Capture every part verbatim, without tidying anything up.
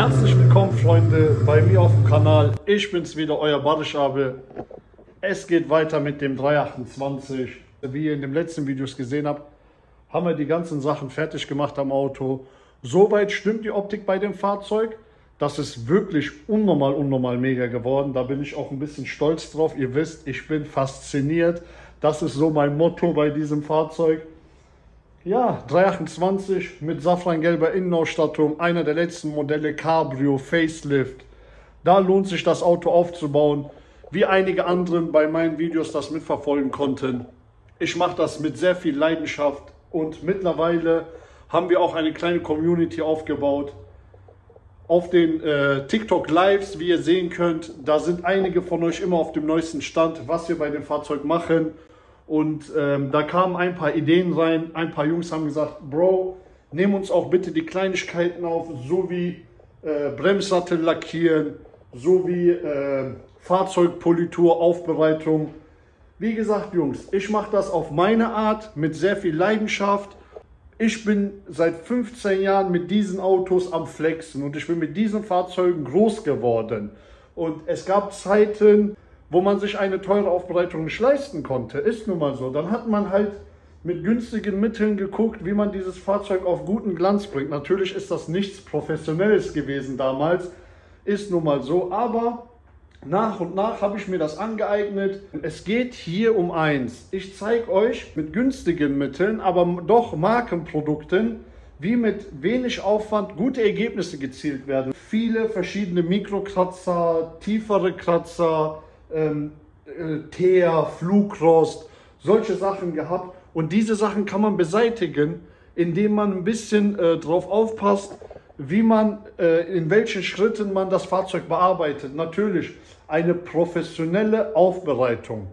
Herzlich willkommen, Freunde, bei mir auf dem Kanal. Ich bin's wieder, euer Barışabi. Es geht weiter mit dem dreihundertachtundzwanzig. Wie ihr in den letzten Videos gesehen habt, haben wir die ganzen Sachen fertig gemacht am Auto. Soweit stimmt die Optik bei dem Fahrzeug. Das ist wirklich unnormal, unnormal mega geworden. Da bin ich auch ein bisschen stolz drauf. Ihr wisst, ich bin fasziniert. Das ist so mein Motto bei diesem Fahrzeug. Ja, dreihundertachtundzwanzig mit safrangelber Innenausstattung, einer der letzten Modelle Cabrio, Facelift. Da lohnt sich das Auto aufzubauen, wie einige anderen bei meinen Videos das mitverfolgen konnten. Ich mache das mit sehr viel Leidenschaft und mittlerweile haben wir auch eine kleine Community aufgebaut. Auf den äh, TikTok Lives, wie ihr sehen könnt, da sind einige von euch immer auf dem neuesten Stand, was wir bei dem Fahrzeug machen. Und ähm, da kamen ein paar Ideen rein, ein paar Jungs haben gesagt, Bro, nimm uns auch bitte die Kleinigkeiten auf, so wie äh, Bremssattel lackieren, so wie äh, Fahrzeugpolitur, Aufbereitung. Wie gesagt, Jungs, ich mache das auf meine Art, mit sehr viel Leidenschaft. Ich bin seit fünfzehn Jahren mit diesen Autos am Flexen und ich bin mit diesen Fahrzeugen groß geworden. Und es gab Zeiten, wo man sich eine teure Aufbereitung nicht leisten konnte. Ist nun mal so. Dann hat man halt mit günstigen Mitteln geguckt, wie man dieses Fahrzeug auf guten Glanz bringt. Natürlich ist das nichts Professionelles gewesen damals. Ist nun mal so. Aber nach und nach habe ich mir das angeeignet. Es geht hier um eins. Ich zeige euch mit günstigen Mitteln, aber doch Markenprodukten, wie mit wenig Aufwand gute Ergebnisse gezielt werden. Viele verschiedene Mikrokratzer, tiefere Kratzer, ähm, äh, Teer, Flugrost, solche Sachen gehabt. Und diese Sachen kann man beseitigen, indem man ein bisschen äh, drauf aufpasst, wie man, äh, in welchen Schritten man das Fahrzeug bearbeitet. Natürlich eine professionelle Aufbereitung,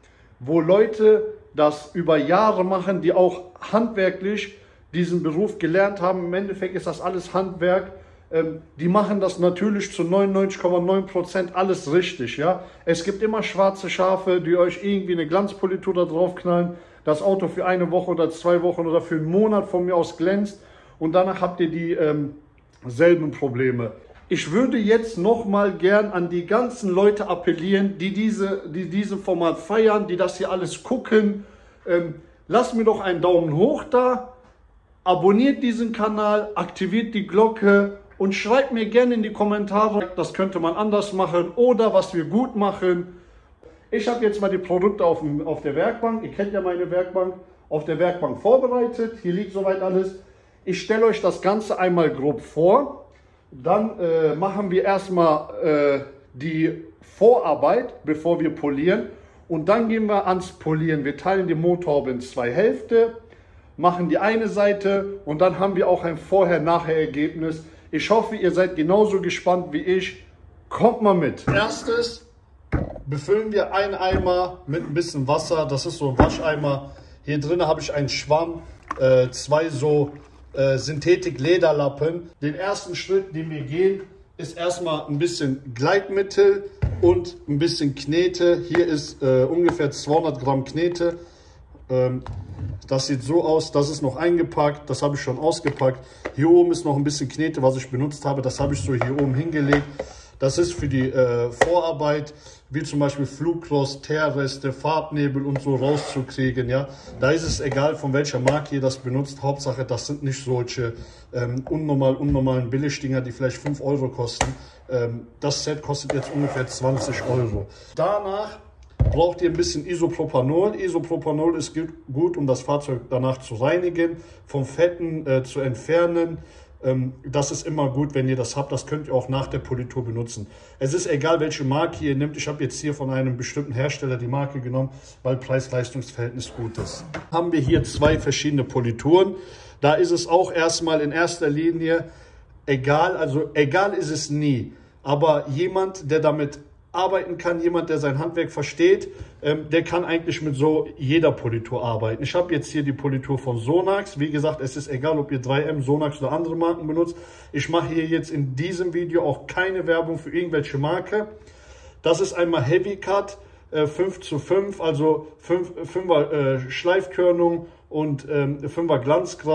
wo Leute das über Jahre machen, die auch handwerklich diesen Beruf gelernt haben. Im Endeffekt ist das alles Handwerk. Ähm, die machen das natürlich zu neunundneunzig Komma neun Prozent alles richtig. Ja? Es gibt immer schwarze Schafe, die euch irgendwie eine Glanzpolitur da drauf knallen, das Auto für eine Woche oder zwei Wochen oder für einen Monat von mir aus glänzt und danach habt ihr die ähm, selben Probleme. Ich würde jetzt noch mal gern an die ganzen Leute appellieren, die diese, die diesem Format feiern, die das hier alles gucken. Ähm, lasst mir doch einen Daumen hoch da, abonniert diesen Kanal, aktiviert die Glocke und schreibt mir gerne in die Kommentare, das könnte man anders machen oder was wir gut machen. Ich habe jetzt mal die Produkte auf, dem, auf der Werkbank, ihr kennt ja meine Werkbank, auf der Werkbank vorbereitet. Hier liegt soweit alles. Ich stelle euch das Ganze einmal grob vor. Dann äh, machen wir erstmal äh, die Vorarbeit, bevor wir polieren. Und dann gehen wir ans Polieren. Wir teilen die Motorhaube in zwei Hälften, machen die eine Seite und dann haben wir auch ein Vorher-Nachher-Ergebnis. Ich hoffe, ihr seid genauso gespannt wie ich. Kommt mal mit. Erstes befüllen wir einen Eimer mit ein bisschen Wasser. Das ist so ein Wascheimer. Hier drin habe ich einen Schwamm, äh, zwei so Äh, Synthetik-Lederlappen. Den ersten Schritt, den wir gehen, ist erstmal ein bisschen Gleitmittel und ein bisschen Knete. Hier ist äh, ungefähr zweihundert Gramm Knete. Ähm, das sieht so aus, das ist noch eingepackt, das habe ich schon ausgepackt. Hier oben ist noch ein bisschen Knete, was ich benutzt habe, das habe ich so hier oben hingelegt. Das ist für die äh, Vorarbeit, wie zum Beispiel Flugrost, Teerreste, Farbnebel und so rauszukriegen. Ja? Da ist es egal, von welcher Marke ihr das benutzt. Hauptsache, das sind nicht solche ähm, unnormal, unnormalen Billigdinger, die vielleicht fünf Euro kosten. Ähm, das Set kostet jetzt ungefähr zwanzig Euro. Danach braucht ihr ein bisschen Isopropanol. Isopropanol ist gut, um das Fahrzeug danach zu reinigen, vom Fetten äh, zu entfernen. Das ist immer gut, wenn ihr das habt. Das könnt ihr auch nach der Politur benutzen. Es ist egal, welche Marke ihr nehmt. Ich habe jetzt hier von einem bestimmten Hersteller die Marke genommen, weil Preis-Leistungs-Verhältnis gut ist. Haben wir hier zwei verschiedene Polituren. Da ist es auch erstmal in erster Linie egal. Also egal ist es nie. Aber jemand, der damit arbeiten kann, jemand, der sein Handwerk versteht, ähm, der kann eigentlich mit so jeder Politur arbeiten. Ich habe jetzt hier die Politur von Sonax. Wie gesagt, es ist egal, ob ihr drei M, Sonax oder andere Marken benutzt. Ich mache hier jetzt in diesem Video auch keine Werbung für irgendwelche Marke. Das ist einmal Heavy Cut, äh, fünf zu fünf, also fünfer äh, Schleifkörnung und ähm, fünfer Glanzgrad.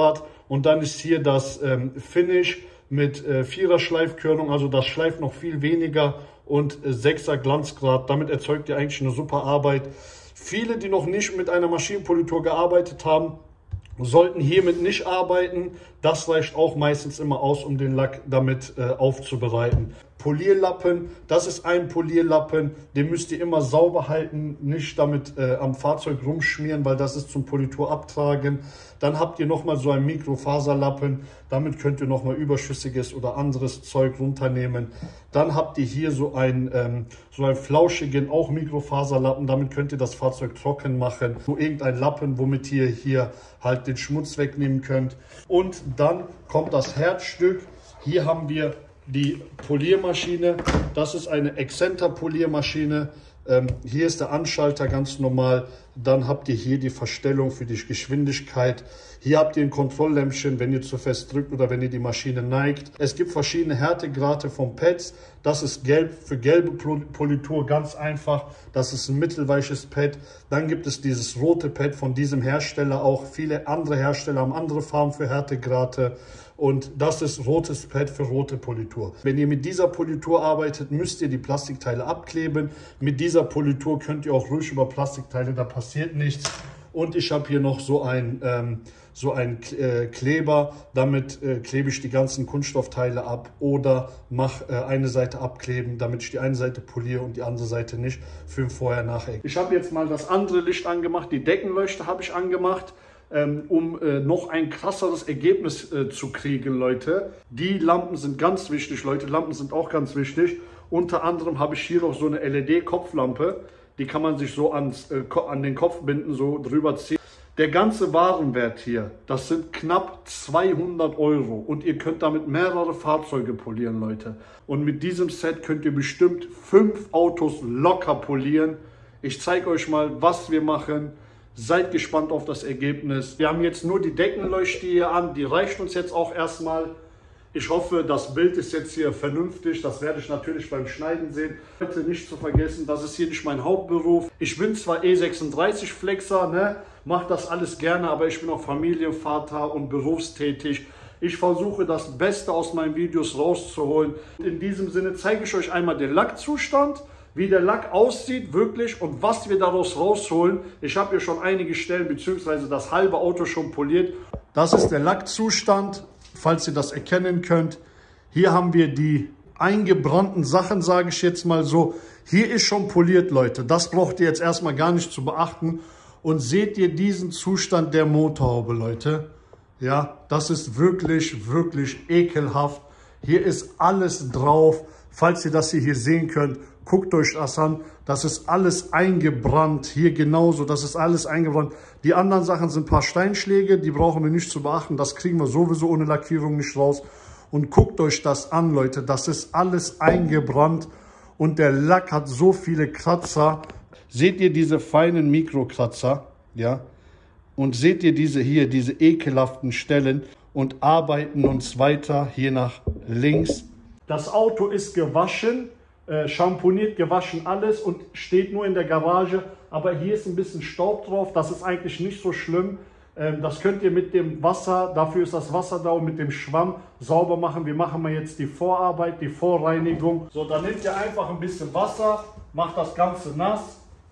Und dann ist hier das ähm, Finish mit äh, vierer Schleifkörnung, also das schleift noch viel weniger und äh, sechser Glanzgrad. Damit erzeugt ihr eigentlich eine super Arbeit. Viele, die noch nicht mit einer Maschinenpolitur gearbeitet haben, sollten hiermit nicht arbeiten. Das reicht auch meistens immer aus, um den Lack damit äh, aufzubereiten. Polierlappen, das ist ein Polierlappen, den müsst ihr immer sauber halten, nicht damit äh, am Fahrzeug rumschmieren, weil das ist zum Politur abtragen. Dann habt ihr nochmal so einen Mikrofaserlappen, damit könnt ihr nochmal überschüssiges oder anderes Zeug runternehmen. Dann habt ihr hier so einen, ähm, so einen flauschigen, auch Mikrofaserlappen, damit könnt ihr das Fahrzeug trocken machen. So irgendein Lappen, womit ihr hier halt den Schmutz wegnehmen könnt. Und dann kommt das Herzstück. Hier haben wir die Poliermaschine. Das ist eine Exzenter-Poliermaschine. Ähm, hier ist der Anschalter ganz normal. Dann habt ihr hier die Verstellung für die Geschwindigkeit. Hier habt ihr ein Kontrolllämpchen, wenn ihr zu fest drückt oder wenn ihr die Maschine neigt. Es gibt verschiedene Härtegrade von Pads. Das ist gelb für gelbe Politur, ganz einfach. Das ist ein mittelweiches Pad. Dann gibt es dieses rote Pad von diesem Hersteller auch. Viele andere Hersteller haben andere Farben für Härtegrade. Und das ist rotes Pad für rote Politur. Wenn ihr mit dieser Politur arbeitet, müsst ihr die Plastikteile abkleben. Mit dieser Politur könnt ihr auch ruhig über Plastikteile, da passiert nichts. Und ich habe hier noch so ein, ähm, so ein äh, Kleber. Damit äh, klebe ich die ganzen Kunststoffteile ab oder mache äh, eine Seite abkleben, damit ich die eine Seite poliere und die andere Seite nicht für ein Vorher-Nachher. Ich habe jetzt mal das andere Licht angemacht, die Deckenleuchte habe ich angemacht. Ähm, um äh, noch ein krasseres Ergebnis äh, zu kriegen, Leute. Die Lampen sind ganz wichtig, Leute. Lampen sind auch ganz wichtig. Unter anderem habe ich hier noch so eine L E D-Kopflampe. Die kann man sich so ans, äh, an den Kopf binden, so drüber ziehen. Der ganze Warenwert hier, das sind knapp zweihundert Euro. Und ihr könnt damit mehrere Fahrzeuge polieren, Leute. Und mit diesem Set könnt ihr bestimmt fünf Autos locker polieren. Ich zeige euch mal, was wir machen. Seid gespannt auf das Ergebnis. Wir haben jetzt nur die Deckenleuchte hier an, die reicht uns jetzt auch erstmal. Ich hoffe, das Bild ist jetzt hier vernünftig. Das werde ich natürlich beim Schneiden sehen. Bitte nicht zu vergessen, das ist hier nicht mein Hauptberuf. Ich bin zwar E sechsunddreißig Flexer, ne? Mache das alles gerne, aber ich bin auch Familienvater und berufstätig. Ich versuche das Beste aus meinen Videos rauszuholen. In diesem Sinne zeige ich euch einmal den Lackzustand, wie der Lack aussieht wirklich und was wir daraus rausholen. Ich habe hier schon einige Stellen bzw. das halbe Auto schon poliert. Das ist der Lackzustand, falls ihr das erkennen könnt. Hier haben wir die eingebrannten Sachen, sage ich jetzt mal so. Hier ist schon poliert, Leute. Das braucht ihr jetzt erstmal gar nicht zu beachten. Und seht ihr diesen Zustand der Motorhaube, Leute? Ja, das ist wirklich, wirklich ekelhaft. Hier ist alles drauf. Falls ihr das hier, hier sehen könnt, guckt euch das an. Das ist alles eingebrannt. Hier genauso, das ist alles eingebrannt. Die anderen Sachen sind ein paar Steinschläge, die brauchen wir nicht zu beachten. Das kriegen wir sowieso ohne Lackierung nicht raus. Und guckt euch das an, Leute. Das ist alles eingebrannt. Und der Lack hat so viele Kratzer. Seht ihr diese feinen Mikrokratzer? Ja. Und seht ihr diese hier, diese ekelhaften Stellen? Und arbeiten uns weiter hier nach links. Das Auto ist gewaschen. Äh, schamponiert, gewaschen, alles und steht nur in der Garage. Aber hier ist ein bisschen Staub drauf. Das ist eigentlich nicht so schlimm. Ähm, das könnt ihr mit dem Wasser, dafür ist das Wasser da, und mit dem Schwamm sauber machen. Wir machen mal jetzt die Vorarbeit, die Vorreinigung. So, dann nehmt ihr einfach ein bisschen Wasser, macht das Ganze nass.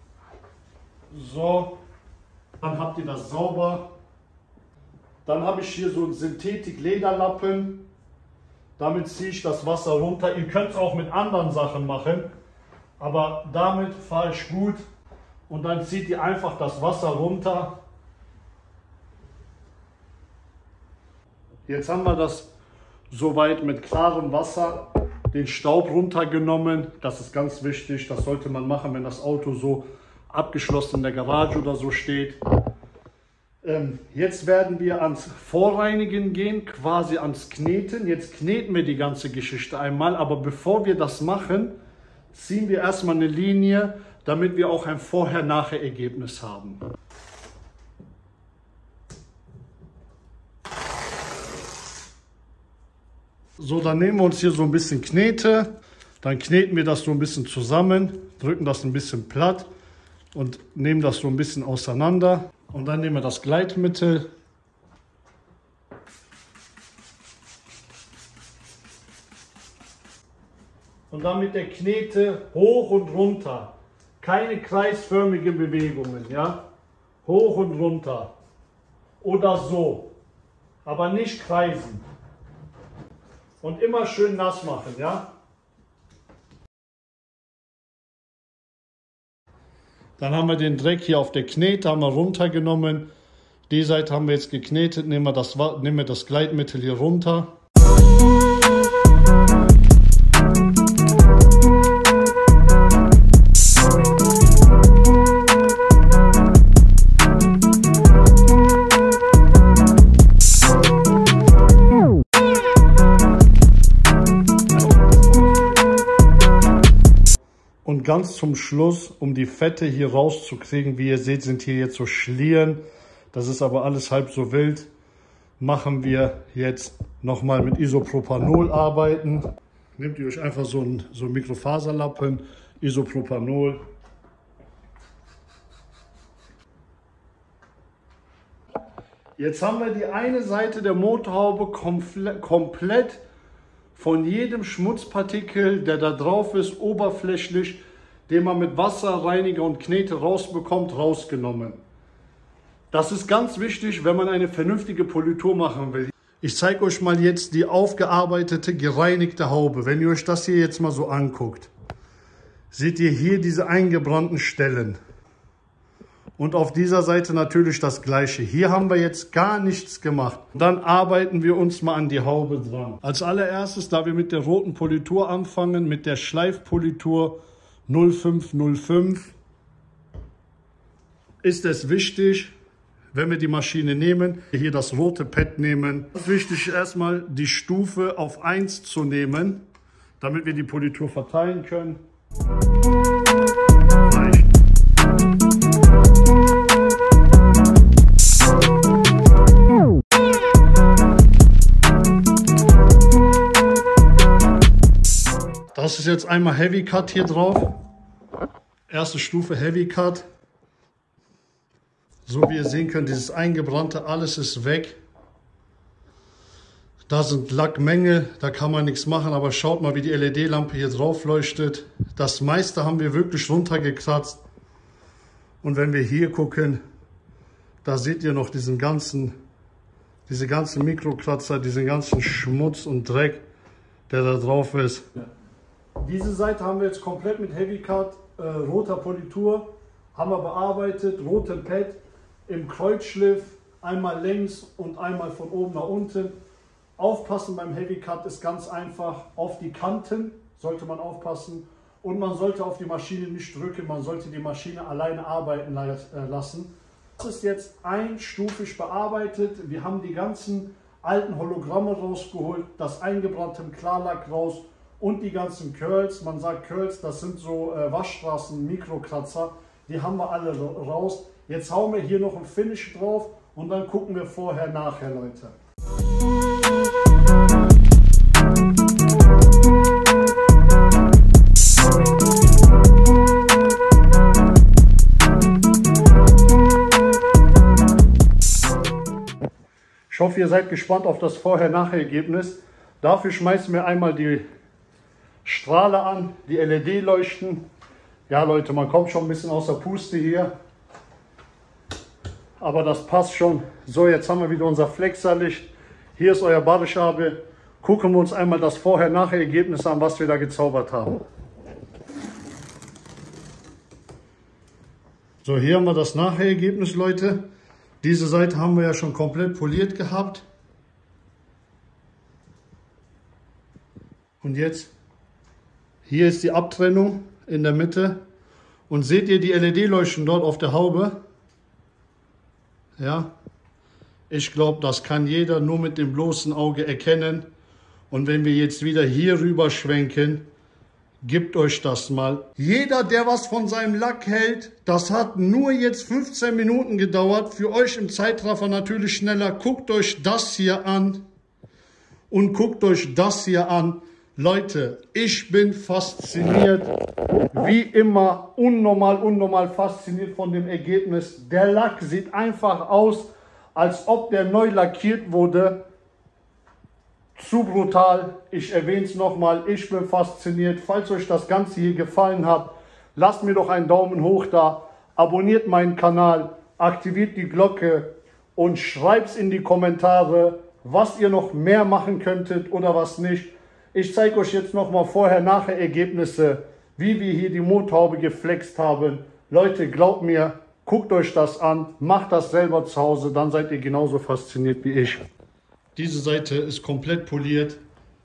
So, dann habt ihr das sauber. Dann habe ich hier so einen Synthetik-Lederlappen. Damit ziehe ich das Wasser runter. Ihr könnt es auch mit anderen Sachen machen, aber damit fahre ich gut. Und dann zieht ihr einfach das Wasser runter. Jetzt haben wir das soweit mit klarem Wasser, den Staub runtergenommen. Das ist ganz wichtig, das sollte man machen, wenn das Auto so abgeschlossen in der Garage oder so steht. Jetzt werden wir ans Vorreinigen gehen, quasi ans Kneten. Jetzt kneten wir die ganze Geschichte einmal, aber bevor wir das machen, ziehen wir erstmal eine Linie, damit wir auch ein Vorher-Nachher-Ergebnis haben. So, dann nehmen wir uns hier so ein bisschen Knete, dann kneten wir das so ein bisschen zusammen, drücken das ein bisschen platt und nehmen das so ein bisschen auseinander. Und dann nehmen wir das Gleitmittel und dann mit der Knete hoch und runter. Keine kreisförmigen Bewegungen, ja? Hoch und runter. Oder so. Aber nicht kreisen. Und immer schön nass machen, ja? Dann haben wir den Dreck hier auf der Knete, haben wir runtergenommen. Die Seite haben wir jetzt geknetet, nehmen wir das, nehmen wir das Gleitmittel hier runter. Und ganz zum Schluss, um die Fette hier rauszukriegen, wie ihr seht, sind hier jetzt so Schlieren. Das ist aber alles halb so wild. Machen wir jetzt nochmal mit Isopropanol arbeiten. Nehmt ihr euch einfach so einen so einen Mikrofaserlappen, Isopropanol. Jetzt haben wir die eine Seite der Motorhaube komplett von jedem Schmutzpartikel, der da drauf ist, oberflächlich, den man mit Wasser, Reiniger und Knete rausbekommt, rausgenommen. Das ist ganz wichtig, wenn man eine vernünftige Politur machen will. Ich zeige euch mal jetzt die aufgearbeitete, gereinigte Haube. Wenn ihr euch das hier jetzt mal so anguckt, seht ihr hier diese eingebrannten Stellen. Und auf dieser Seite natürlich das gleiche. Hier haben wir jetzt gar nichts gemacht. Dann arbeiten wir uns mal an die Haube dran. Als allererstes, da wir mit der roten Politur anfangen, mit der Schleifpolitur null fünf null fünf, ist es wichtig, wenn wir die Maschine nehmen, hier das rote Pad nehmen. Es ist wichtig, erstmal die Stufe auf eins zu nehmen, damit wir die Politur verteilen können. Reicht. Das ist jetzt einmal Heavy Cut hier drauf. Erste Stufe Heavy Cut. So wie ihr sehen könnt, dieses eingebrannte, alles ist weg. Da sind Lackmängel, da kann man nichts machen, aber schaut mal, wie die L E D-Lampe hier drauf leuchtet. Das meiste haben wir wirklich runtergekratzt. Und wenn wir hier gucken, da seht ihr noch diesen ganzen, diese ganzen Mikrokratzer, diesen ganzen Schmutz und Dreck, der da drauf ist. Diese Seite haben wir jetzt komplett mit Heavy Cut, äh, roter Politur, haben wir bearbeitet, rotem Pad, im Kreuzschliff, einmal längs und einmal von oben nach unten. Aufpassen beim Heavy Cut ist ganz einfach, auf die Kanten sollte man aufpassen und man sollte auf die Maschine nicht drücken, man sollte die Maschine alleine arbeiten lassen. Das ist jetzt einstufig bearbeitet, wir haben die ganzen alten Hologramme rausgeholt, das eingebrannte Klarlack raus und die ganzen Curls, man sagt Curls, das sind so äh, Waschstraßen, Mikrokratzer, die haben wir alle raus. Jetzt hauen wir hier noch ein Finish drauf und dann gucken wir vorher, nachher, Leute. Ich hoffe, ihr seid gespannt auf das Vorher-Nachher-Ergebnis. Dafür schmeißen wir einmal die Strahle an, die L E D-Leuchten. Ja, Leute, man kommt schon ein bisschen aus der Puste hier. Aber das passt schon. So, jetzt haben wir wieder unser Flexerlicht. Hier ist euer Badeschabe. Gucken wir uns einmal das Vorher-Nachher-Ergebnis an, was wir da gezaubert haben. So, hier haben wir das Nachher-Ergebnis, Leute. Diese Seite haben wir ja schon komplett poliert gehabt. Und jetzt, hier ist die Abtrennung in der Mitte. Und seht ihr die L E D-Leuchten dort auf der Haube? Ja, ich glaube, das kann jeder nur mit dem bloßen Auge erkennen. Und wenn wir jetzt wieder hier rüber schwenken, gebt euch das mal. Jeder, der was von seinem Lack hält, das hat nur jetzt fünfzehn Minuten gedauert. Für euch im Zeitraffer natürlich schneller. Guckt euch das hier an und guckt euch das hier an. Leute, ich bin fasziniert, wie immer, unnormal, unnormal fasziniert von dem Ergebnis. Der Lack sieht einfach aus, als ob der neu lackiert wurde. zu brutal. Ich erwähne es nochmal, ich bin fasziniert. Falls euch das Ganze hier gefallen hat, lasst mir doch einen Daumen hoch da, abonniert meinen Kanal, aktiviert die Glocke und schreibt in die Kommentare, was ihr noch mehr machen könntet oder was nicht. Ich zeige euch jetzt nochmal vorher-nachher Ergebnisse, wie wir hier die Motorhaube geflext haben. Leute, glaubt mir, guckt euch das an, macht das selber zu Hause, dann seid ihr genauso fasziniert wie ich. Diese Seite ist komplett poliert.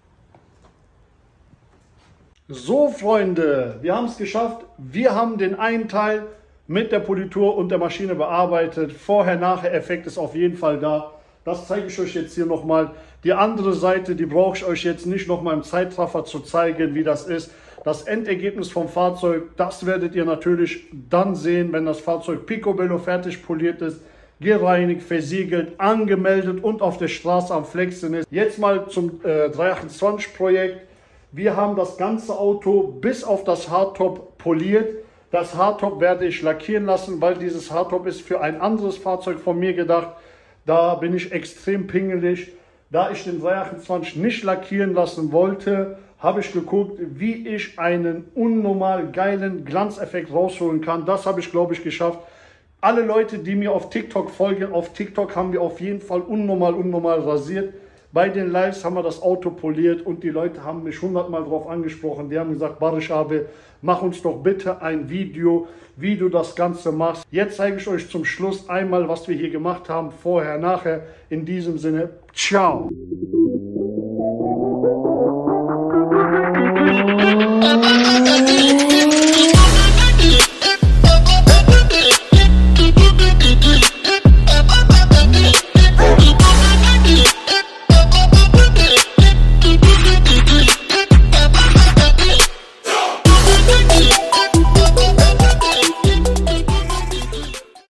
So Freunde, wir haben es geschafft. Wir haben den einen Teil mit der Politur und der Maschine bearbeitet. Vorher-Nachher-Effekt ist auf jeden Fall da. Das zeige ich euch jetzt hier nochmal. Die andere Seite, die brauche ich euch jetzt nicht nochmal im Zeitraffer zu zeigen, wie das ist. Das Endergebnis vom Fahrzeug, das werdet ihr natürlich dann sehen, wenn das Fahrzeug picobello fertig poliert ist, gereinigt, versiegelt, angemeldet und auf der Straße am Flexen ist. Jetzt mal zum äh, dreihundertachtundzwanzig Projekt. Wir haben das ganze Auto bis auf das Hardtop poliert. Das Hardtop werde ich lackieren lassen, weil dieses Hardtop ist für ein anderes Fahrzeug von mir gedacht. Da bin ich extrem pingelig. Da ich den dreihundertachtundzwanzig nicht lackieren lassen wollte, habe ich geguckt, wie ich einen unnormal geilen Glanzeffekt rausholen kann. Das habe ich, glaube ich, geschafft. Alle Leute, die mir auf TikTok folgen, auf TikTok haben wir auf jeden Fall unnormal, unnormal rasiert. Bei den Lives haben wir das Auto poliert und die Leute haben mich hundertmal darauf angesprochen. Die haben gesagt, Barış abi, mach uns doch bitte ein Video, wie du das Ganze machst. Jetzt zeige ich euch zum Schluss einmal, was wir hier gemacht haben, vorher, nachher. In diesem Sinne, ciao.